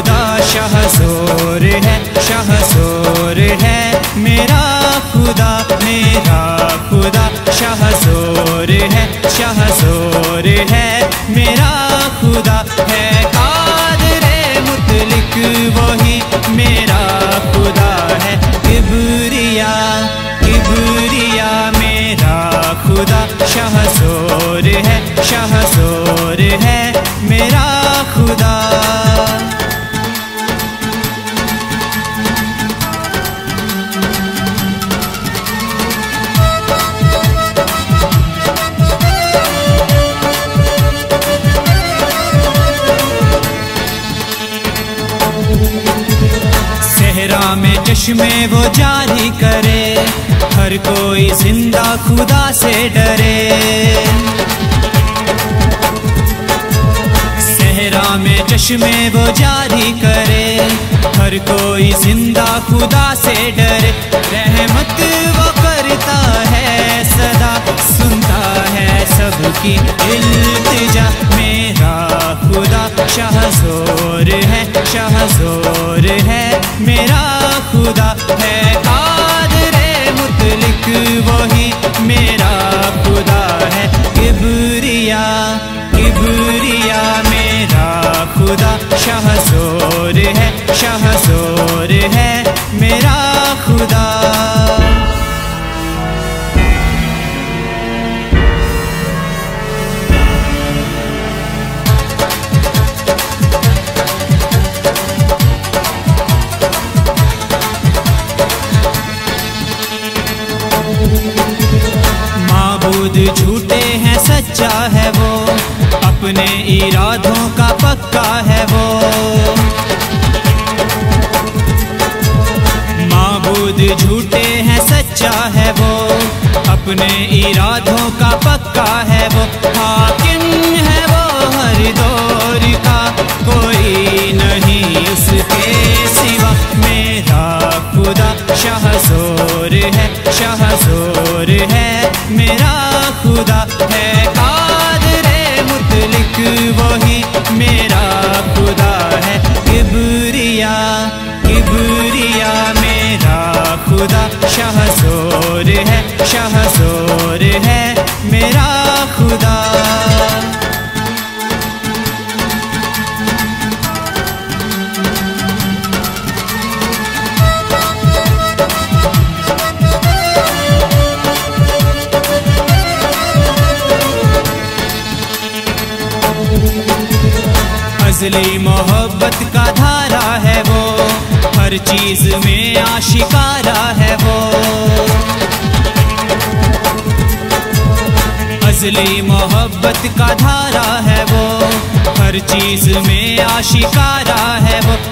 खुदा शाहज़ोर है, शाहज़ोर है मेरा खुदा, मेरा खुदा शाहज़ोर है, शाहज़ोर है मेरा खुदा है। कादिरे मुतलिक वही मेरा खुदा है। किबरिया किबरिया मेरा खुदा शाहज़ोर है, शाहज़ोर है मेरा खुदा। सहरा में चश्मे वो जारी करे, हर कोई जिंदा खुदा से डरे। सहरा में चश्मे वो जारी करे, हर कोई जिंदा खुदा से डरे। रहमत वो करता है सदा, सुनता है सबकी इल्तिजा। मेरा खुदा शाहज़ोर है, शाहज़ोर है मेरा खुदा है। कादिरे मुतलिक वही मेरा खुदा है। किबरिया किबरिया मेरा खुदा शाहज़ोर है, शाहज़ोर है मेरा खुदा। माबूद झूठे हैं सच्चा है वो, अपने इरादों का पक्का है वो। माबूद झूठे हैं सच्चा है वो, अपने इरादों का पक्का है वो। हाकिम है वो हर दौर का, कोई नहीं उसके सिवा। मेरा खुदा शाहज़ोर है, शाहज़ोर है मेरा खुदा है। कादिरे मुतलिक वही मेरा खुदा है। किबरिया किबरिया मेरा खुदा शाहज़ोर है, शाहज़ोर है मेरा खुदा। अज़ली मोहब्बत का धारा है वो, हर चीज में आशिकारा है वो। अज़ली मोहब्बत का धारा है वो, हर चीज में आशिकारा है वो।